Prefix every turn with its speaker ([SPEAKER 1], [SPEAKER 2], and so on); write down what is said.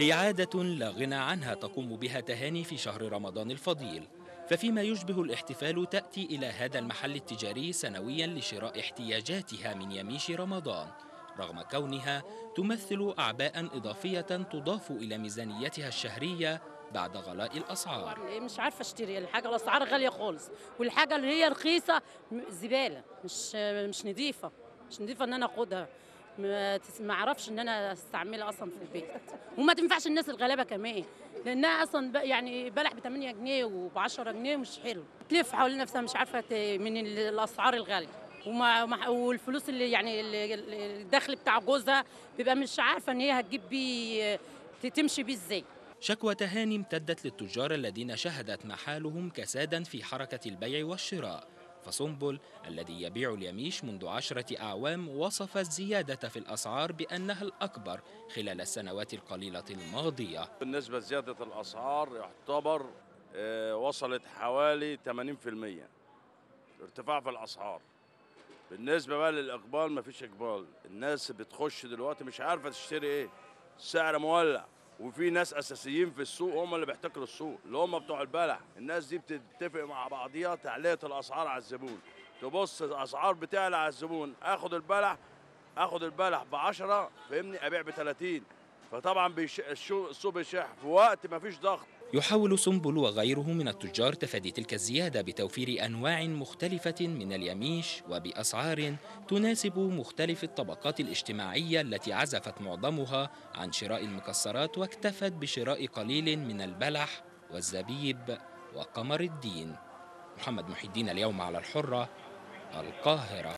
[SPEAKER 1] هي عادة لا غنى عنها تقوم بها تهاني في شهر رمضان الفضيل، ففيما يشبه الاحتفال تأتي إلى هذا المحل التجاري سنويا لشراء احتياجاتها من يميش رمضان، رغم كونها تمثل أعباء إضافية تضاف إلى ميزانيتها الشهرية بعد غلاء الأسعار.
[SPEAKER 2] مش عارفه اشتري الحاجه، الاسعار غاليه خالص، والحاجه اللي هي رخيصه زباله، مش نظيفه، مش نظيفه ان انا اخدها. ما اعرفش ان انا استعملها اصلا في البيت، وما تنفعش الناس الغلابه كمان، لانها اصلا يعني بلح ب 8 جنيه وب 10 جنيه مش حلو، تلف حوالين نفسها مش عارفه من الاسعار الغاليه. والفلوس اللي يعني الدخل بتاع جوزها بيبقى مش عارفه ان هي هتجيب بيه، تمشي بيه ازاي.
[SPEAKER 1] شكوى تهاني امتدت للتجار الذين شهدت محالهم كسادا في حركة البيع والشراء، فسنبل الذي يبيع اليميش منذ 10 أعوام وصف الزيادة في الأسعار بأنها الأكبر خلال السنوات القليلة الماضية.
[SPEAKER 3] بالنسبة لزيادة الأسعار يعتبر وصلت حوالي 80% ارتفاع في الأسعار. بالنسبة بقى للإقبال مفيش إقبال، الناس بتخش دلوقتي مش عارفة تشتري إيه، السعر مولع، وفي ناس أساسيين في السوق هم اللي بيحتكروا السوق اللي هم بتوع البلح، الناس دي بتتفق مع بعضيها تعلية الأسعار على الزبون، تبص الأسعار بتعلى على الزبون، آخد البلح ب10 فاهمني أبيع ب30، فطبعا السوق بيشح في وقت مفيش ضغط.
[SPEAKER 1] يحاول سنبل وغيره من التجار تفادي تلك الزيادة بتوفير أنواع مختلفة من اليميش وبأسعار تناسب مختلف الطبقات الاجتماعية التي عزفت معظمها عن شراء المكسرات واكتفت بشراء قليل من البلح والزبيب وقمر الدين. محمد محي الدين، اليوم على الحرة، القاهرة.